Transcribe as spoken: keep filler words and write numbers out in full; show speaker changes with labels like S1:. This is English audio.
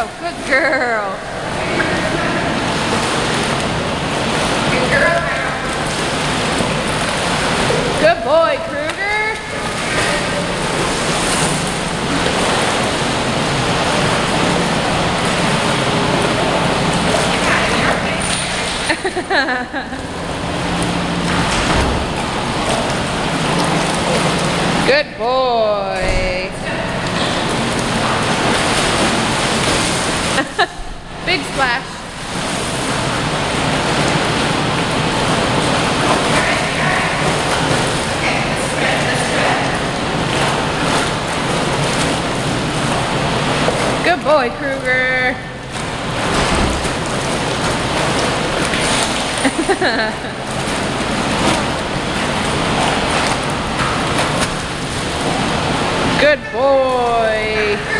S1: go. Good girl.
S2: Good girl.
S1: Good boy, Kruger. Good boy. Big splash. Good boy, Kruger. Good boy.